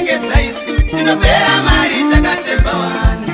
kunyengedza isu tinopera mari takatemba wani.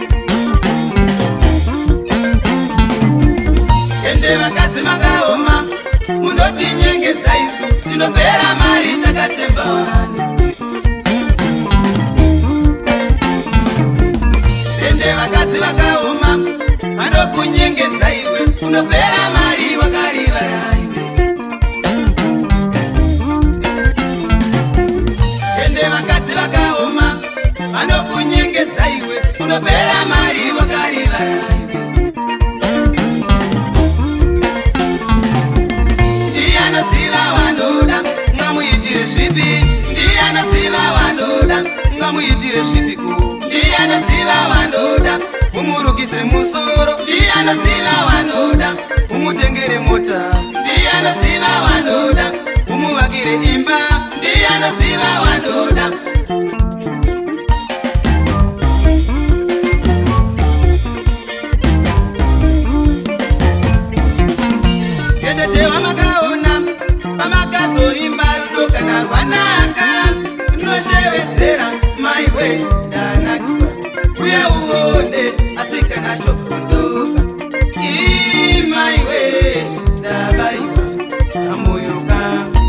Ende vakadzi makaoma munotinyengedza isu tinopera mari takatemba wani. Ende vakadzi vakaoma vanokunyengedza iwe unopera mari wakarivara iwe. Ende vakadzi vakaoma vanokunyengedza iwe unopera mari wakarivara iwe. Ndiye anoziva wanoda ngamuitire zvipi, ndiye anoziva wanoda ngamuitire zvipiko. Ndiye anoziva wanoda umurukise musoro, ndiye anoziva wanoda umutengere mota, ndiye anoziva wanoda umuvakire imba, ndiye anoziva wanoda. Kendetewa makaona pamakazoimba rudo kana rwanaka runoshevedzera maiwe ndanakiswa uya uone asikana chokufunduka imaiwe ndabaiwa kamoyoka.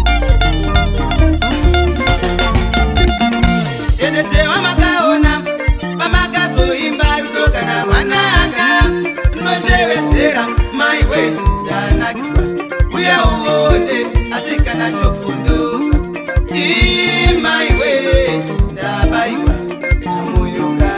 Kendetewa makaona pamakazoimba rudo kana rwanaka runoshevedzera maiwe ndanakiswa uya uone asikana chokufunduka imaiwe ndabaiwa kamoyoka.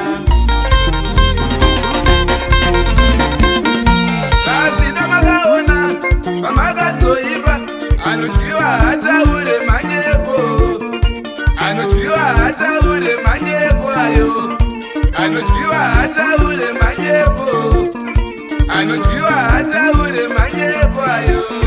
Kazvina makaona pamakazoimba anotyiwa hataure manyepo, anotyiwa hataure manyepo ayo, anotyiwa hataure manyepo, anotyiwa hataure manyepo ayo.